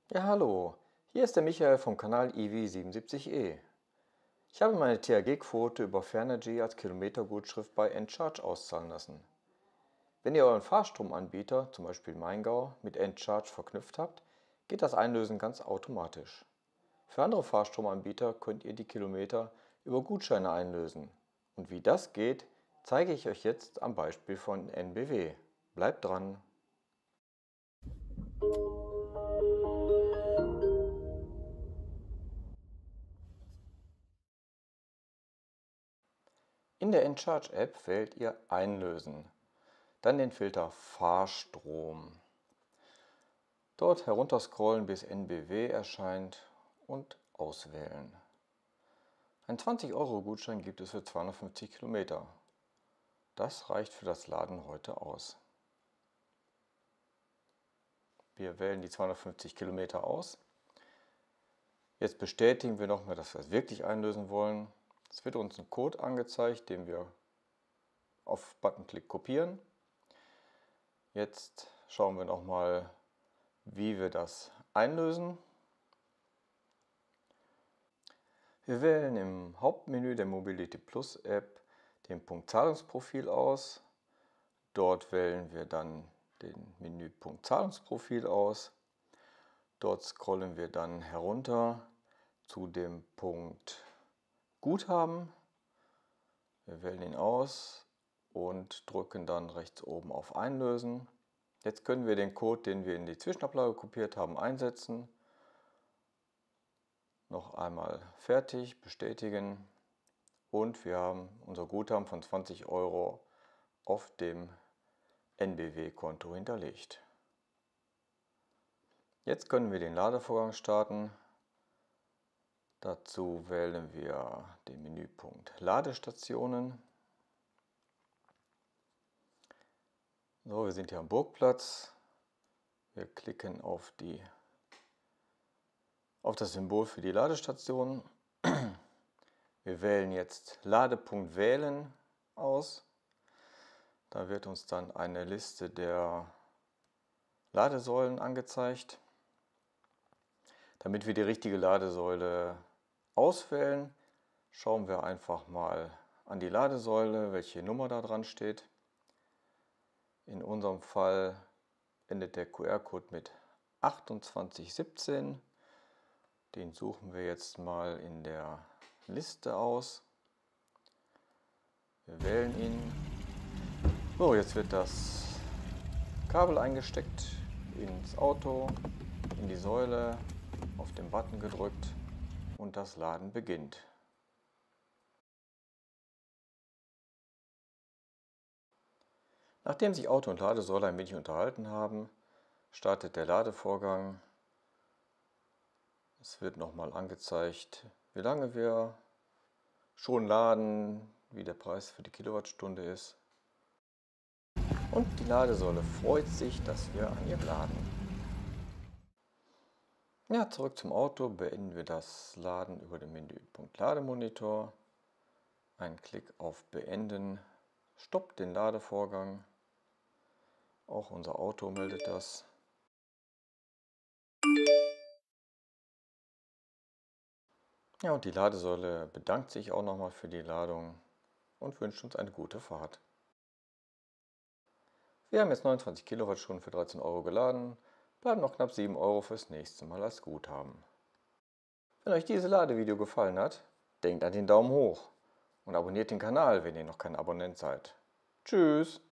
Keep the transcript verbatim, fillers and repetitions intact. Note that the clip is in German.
Ja, hallo, hier ist der Michael vom Kanal I W siebenundsiebzig E. Ich habe meine T H G-Quote über Fernergy als Kilometergutschrift bei Encharge auszahlen lassen. Wenn ihr euren Fahrstromanbieter, zum Beispiel Maingau, mit Encharge verknüpft habt, geht das Einlösen ganz automatisch. Für andere Fahrstromanbieter könnt ihr die Kilometer über Gutscheine einlösen. Und wie das geht, zeige ich euch jetzt am Beispiel von N B W. Bleibt dran! In der Encharge-App wählt ihr Einlösen, dann den Filter Fahrstrom. Dort herunterscrollen, bis N B W erscheint und auswählen. Ein zwanzig Euro Gutschein gibt es für zweihundertfünfzig Kilometer. Das reicht für das Laden heute aus. Wir wählen die zweihundertfünfzig Kilometer aus. Jetzt bestätigen wir nochmal, dass wir es wirklich einlösen wollen. Es wird uns ein Code angezeigt, den wir auf Buttonklick kopieren. Jetzt schauen wir nochmal, wie wir das einlösen. Wir wählen im Hauptmenü der Mobility Plus App den Punkt Zahlungsprofil aus. Dort wählen wir dann den Menüpunkt Zahlungsprofil aus. Dort scrollen wir dann herunter zu dem Punkt Guthaben. Wir wählen ihn aus und drücken dann rechts oben auf Einlösen. Jetzt können wir den Code, den wir in die Zwischenablage kopiert haben, einsetzen. Noch einmal fertig, bestätigen und wir haben unser Guthaben von zwanzig Euro auf dem N B W-Konto hinterlegt. Jetzt können wir den Ladevorgang starten. Dazu wählen wir den Menüpunkt Ladestationen. So, wir sind hier am Burgplatz. Wir klicken auf, die, auf das Symbol für die Ladestation. Wir wählen jetzt Ladepunkt wählen aus. Da wird uns dann eine Liste der Ladesäulen angezeigt. Damit wir die richtige Ladesäule auswählen, schauen wir einfach mal an die Ladesäule, welche Nummer da dran steht. In unserem Fall endet der Q R-Code mit achtundzwanzig siebzehn. Den suchen wir jetzt mal in der Liste aus. Wir wählen ihn. So, jetzt wird das Kabel eingesteckt ins Auto, in die Säule, auf den Button gedrückt und das Laden beginnt. Nachdem sich Auto und Ladesäule ein wenig unterhalten haben, startet der Ladevorgang. Es wird nochmal angezeigt, wie lange wir schon laden, wie der Preis für die Kilowattstunde ist. Und die Ladesäule freut sich, dass wir an ihr laden. Ja, zurück zum Auto, beenden wir das Laden über den Menüpunkt Lademonitor. Ein Klick auf Beenden stoppt den Ladevorgang. Auch unser Auto meldet das. Ja, und die Ladesäule bedankt sich auch nochmal für die Ladung und wünscht uns eine gute Fahrt. Wir haben jetzt neunundzwanzig Kilowattstunden für dreizehn Euro geladen, bleiben noch knapp sieben Euro fürs nächste Mal als Guthaben. Wenn euch dieses Ladevideo gefallen hat, denkt an den Daumen hoch und abonniert den Kanal, wenn ihr noch kein Abonnent seid. Tschüss!